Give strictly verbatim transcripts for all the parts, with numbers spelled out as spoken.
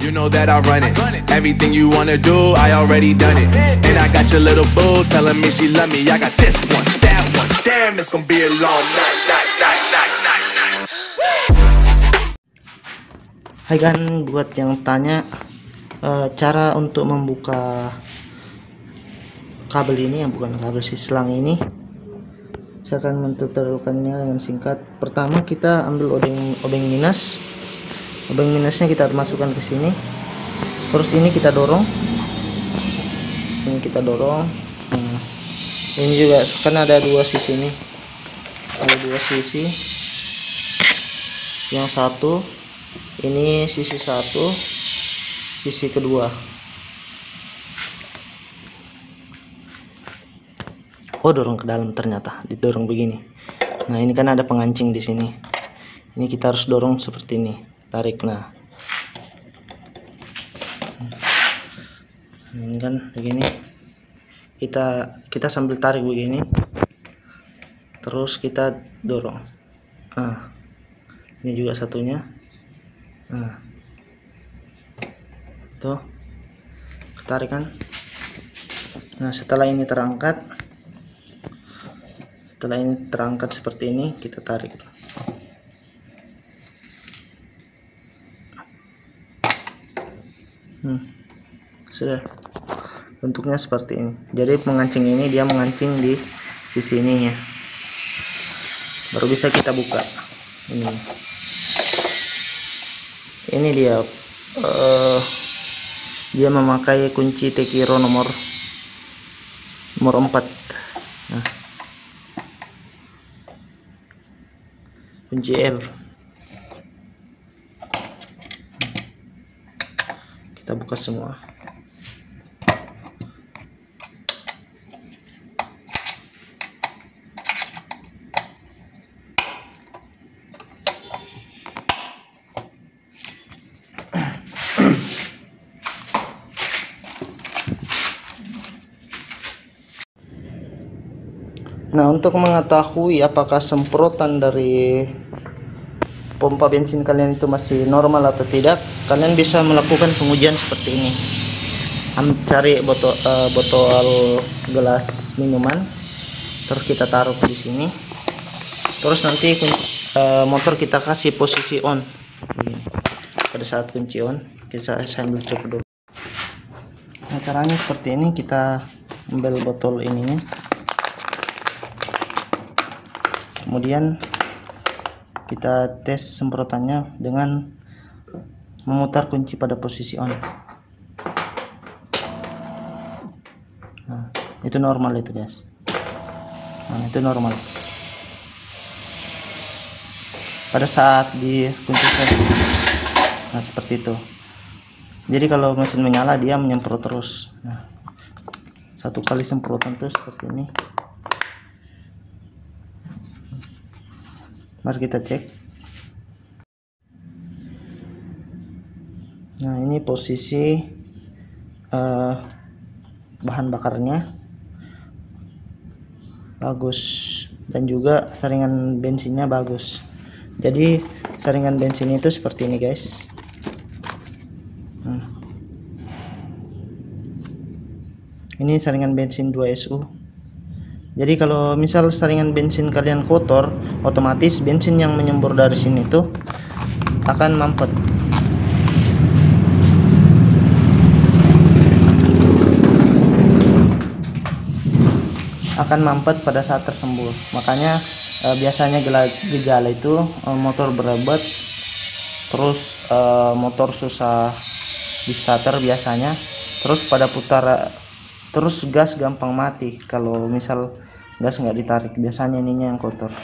You know that I run it. Everything you wanna do, I already done it. And I got your little boo telling me she love me. I got this one, that one. Damn, it's gonna be a long night, night, night, night, night, night. Hai kan, buat yang tanya uh, cara untuk membuka kabel ini, yang bukan kabel si selang ini, saya akan mentutorialkannya dengan singkat. Pertama kita ambil obeng obeng minus. Obeng minusnya kita masukkan ke sini, terus ini kita dorong, ini kita dorong. Nah, ini juga kan ada dua sisi nih, ada dua sisi. Yang satu ini sisi satu, sisi kedua. Oh, dorong ke dalam, ternyata didorong begini. Nah, ini kan ada pengancing di sini. Ini kita harus dorong seperti ini, tarik. Nah, ini kan begini. Kita kita sambil tarik begini, terus kita dorong. Nah, ini juga satunya. Nah, tuh ketarik kan. Nah, setelah ini terangkat, setelah ini terangkat seperti ini, kita tarik. Hmm, sudah bentuknya seperti ini. Jadi pengancing ini dia mengancing di sisi ini ya, baru bisa kita buka. Ini ini dia uh, dia memakai kunci Tekiro nomor nomor empat. Nah, kunci L. Kita buka semua. Nah, untuk mengetahui apakah semprotan dari pompa bensin kalian itu masih normal atau tidak, kalian bisa melakukan pengujian seperti ini. Cari botol uh, botol gelas minuman, terus kita taruh di sini, terus nanti uh, motor kita kasih posisi on. Pada saat kunci on, kita sambil tutup dulu. Nah, caranya seperti ini. Kita ambil botol ininya, kemudian kita tes semprotannya dengan memutar kunci pada posisi on. Nah, itu normal itu guys. Nah, itu normal. Pada saat di kunci on, nah seperti itu. Jadi kalau mesin menyala dia menyemprot terus. Nah, satu kali semprotan tuh seperti ini. Mari kita cek. Nah, ini posisi uh, bahan bakarnya bagus, dan juga saringan bensinnya bagus. Jadi saringan bensin itu seperti ini guys. Hmm. Ini saringan bensin dua S U. Jadi kalau misal saringan bensin kalian kotor, otomatis bensin yang menyembur dari sini tuh akan mampet. Akan mampet pada saat tersembur. Makanya eh, biasanya gejala itu eh, motor berebut, terus eh, motor susah di starter biasanya, terus pada putar, terus gas gampang mati kalau misal gas nggak ditarik. Biasanya ininya yang kotor.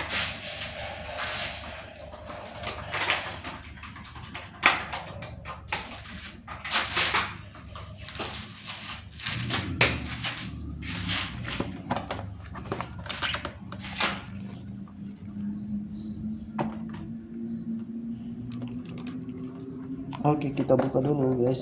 Oke, kita buka dulu guys.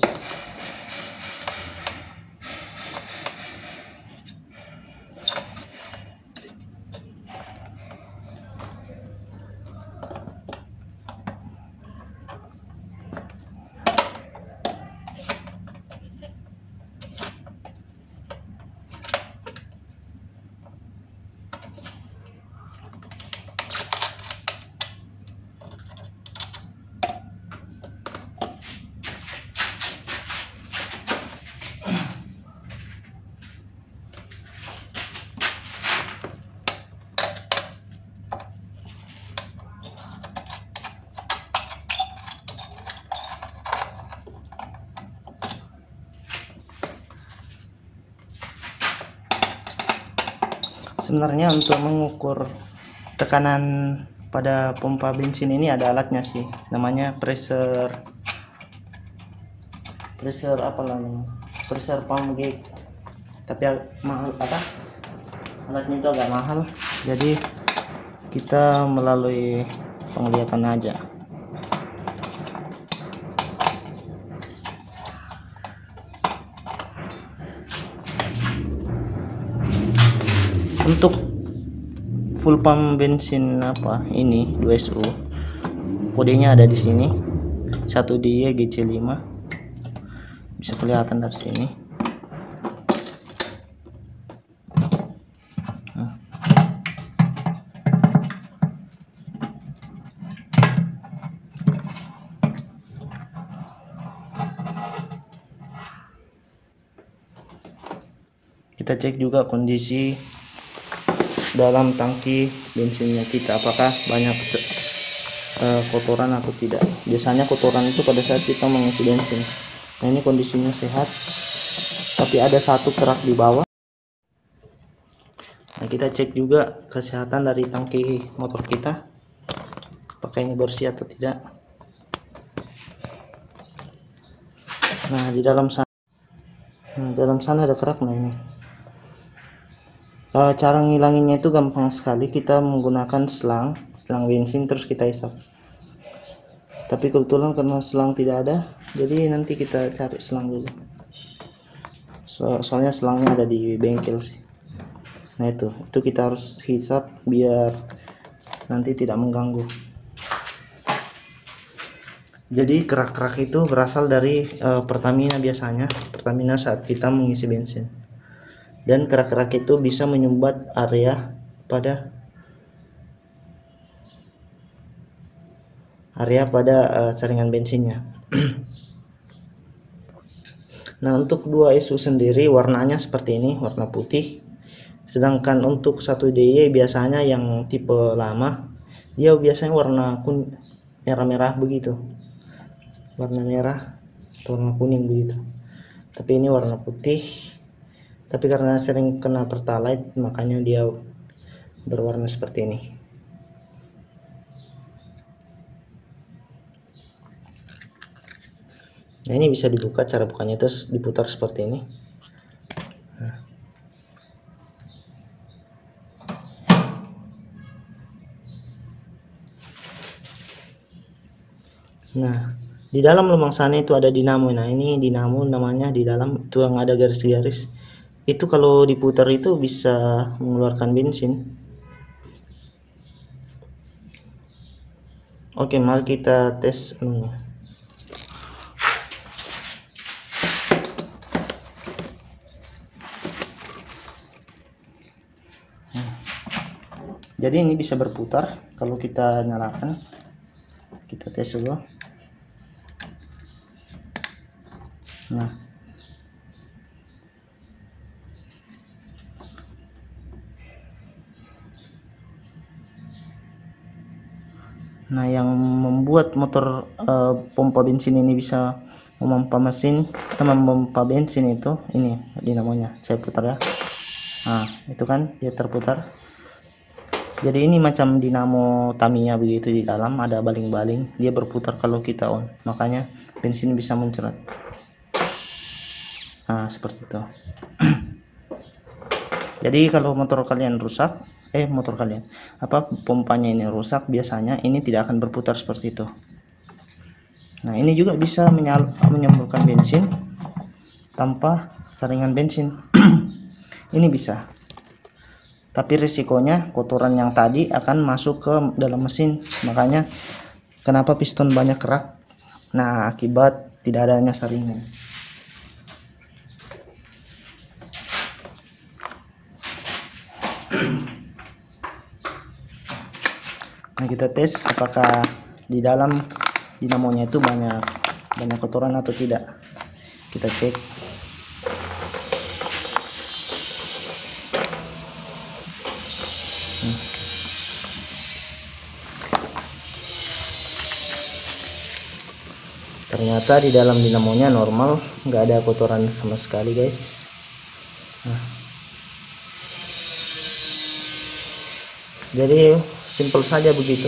Sebenarnya untuk mengukur tekanan pada pompa bensin ini ada alatnya sih, namanya pressure pressure apa namanya pressure pump gauge, tapi mahal apa alatnya itu agak mahal, jadi kita melalui penglihatan aja. Untuk full pump bensin apa ini dua S U, kodenya ada di sini, satu D Y G C lima, bisa kelihatan dari sini. Nah. Kita cek juga kondisi dalam tangki bensinnya kita, apakah banyak uh, kotoran atau tidak. Biasanya kotoran itu pada saat kita mengisi bensin. Nah, ini kondisinya sehat, tapi ada satu kerak di bawah. Nah, kita cek juga kesehatan dari tangki motor kita, apakah ini bersih atau tidak. Nah, di dalam sana, nah, dalam sana ada kerak. Nah, ini Uh, cara ngilanginnya itu gampang sekali, kita menggunakan selang selang bensin terus kita isap. Tapi kebetulan karena selang tidak ada, jadi nanti kita cari selang dulu. So, soalnya selangnya ada di bengkel sih. Nah itu, itu kita harus hisap biar nanti tidak mengganggu. Jadi kerak-kerak itu berasal dari uh, Pertamina biasanya, Pertamina saat kita mengisi bensin. Dan kerak-kerak itu bisa menyumbat area pada area pada uh, saringan bensinnya. Nah, untuk dua S U sendiri warnanya seperti ini, warna putih. Sedangkan untuk satu D Y biasanya yang tipe lama, dia biasanya warna kun merah-merah begitu. Warna merah atau warna kuning begitu. Tapi ini warna putih. Tapi karena sering kena pertalite, makanya dia berwarna seperti ini. Nah, ini bisa dibuka, cara bukanya terus diputar seperti ini. Nah. Nah, di dalam lubang sana itu ada dinamo. Nah, ini dinamo namanya di dalam itu yang ada garis-garis. Itu kalau diputar itu bisa mengeluarkan bensin. Oke, mari kita tes anunya. Nah, jadi ini bisa berputar kalau kita nyalakan. Kita tes dulu. Nah, Nah, yang membuat motor uh, pompa bensin ini bisa memompa mesin, eh, memompa bensin itu ini dinamonya. Saya putar ya. Nah, itu kan dia terputar. Jadi ini macam dinamo Tamiya begitu, di dalam ada baling-baling, dia berputar kalau kita on. Makanya bensin bisa muncrat. Nah, seperti itu. Jadi kalau motor kalian rusak, eh motor kalian apa pompanya ini rusak, biasanya ini tidak akan berputar seperti itu. Nah, ini juga bisa menyal menyemburkan bensin tanpa saringan bensin. Ini bisa, tapi risikonya kotoran yang tadi akan masuk ke dalam mesin. Makanya kenapa piston banyak kerak, nah akibat tidak adanya saringan. Nah, kita tes apakah di dalam dinamonya itu banyak banyak kotoran atau tidak. Kita cek. Hmm. Ternyata di dalam dinamonya normal, nggak ada kotoran sama sekali, guys. Nah. Jadi simple saja begitu.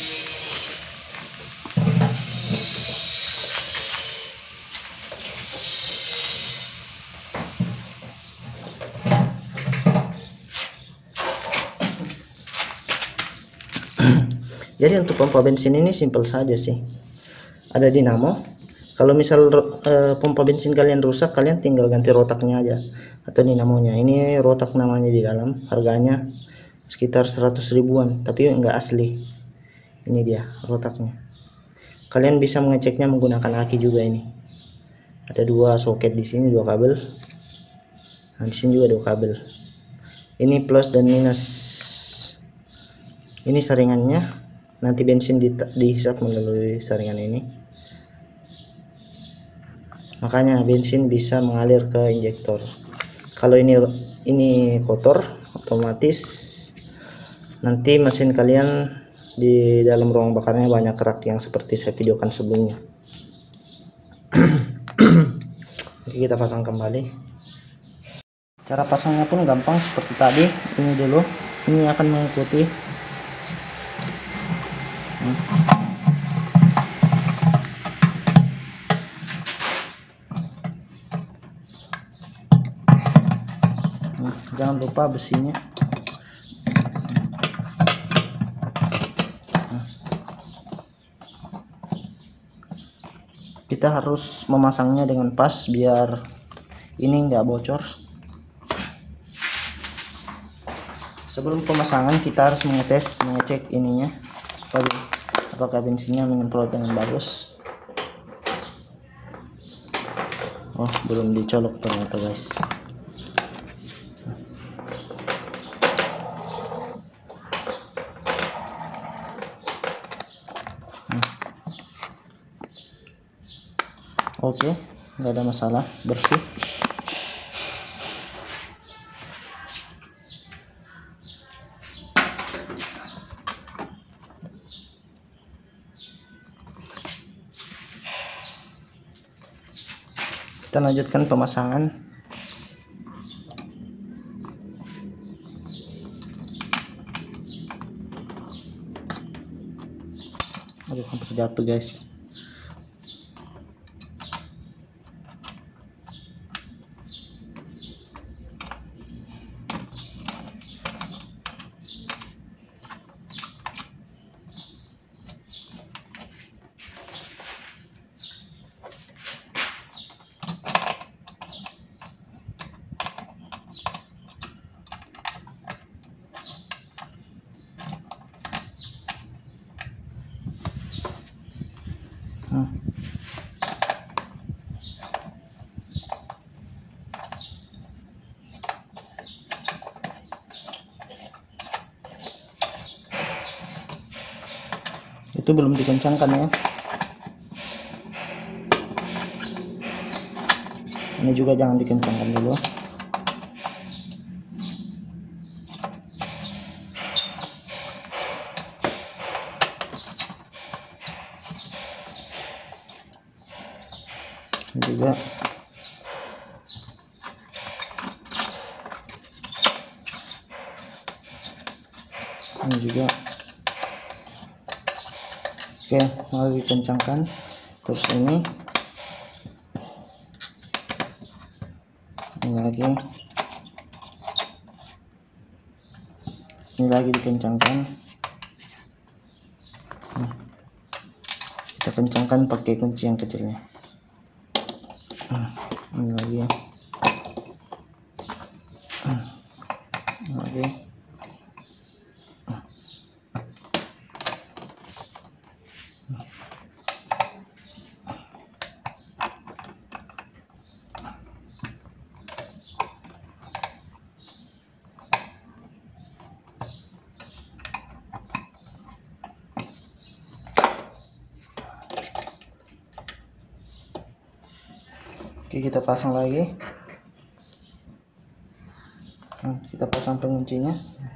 Jadi untuk pompa bensin ini simple saja sih. Ada dinamo. Kalau misal e, pompa bensin kalian rusak, kalian tinggal ganti rotaknya aja atau dinamonya. Ini rotak namanya di dalam, harganya sekitar seratus ribuan, tapi enggak asli. Ini dia rotaknya. Kalian bisa mengeceknya menggunakan aki juga ini. Ada dua soket di sini, dua kabel. Nah, di sini juga dua kabel. Ini plus dan minus. Ini saringannya. Nanti bensin di, dihisap melalui saringan ini. Makanya bensin bisa mengalir ke injektor. Kalau ini ini kotor, otomatis nanti mesin kalian di dalam ruang bakarnya banyak kerak yang seperti saya videokan sebelumnya. Oke, kita pasang kembali. Cara pasangnya pun gampang seperti tadi. Ini dulu, ini akan mengikuti. Nah, jangan lupa besinya. Nah, kita harus memasangnya dengan pas biar ini nggak bocor. Sebelum pemasangan kita harus mengetes, mengecek ininya, apakah bensinnya menyemprot dengan bagus. Oh, belum dicolok ternyata guys. Oke, nggak ada masalah, bersih. Kita lanjutkan pemasangan. Aduh, hampir jatuh guys. Hmm. Itu belum dikencangkan ya. Ini juga jangan dikencangkan dulu. Ini juga. Ini juga. Oke, mau dikencangkan. Terus ini. Ini lagi. Ini lagi dikencangkan. Nah, kita kencangkan pakai kunci yang kecilnya. Nah, ini lagi. Nah, ini lagi. Oke, kita pasang lagi. Nah, kita pasang penguncinya.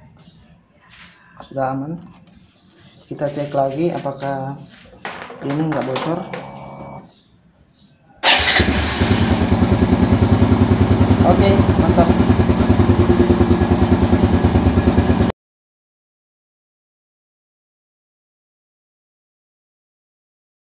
Sudah aman. Kita cek lagi apakah ini nggak bocor. Oke, mantap.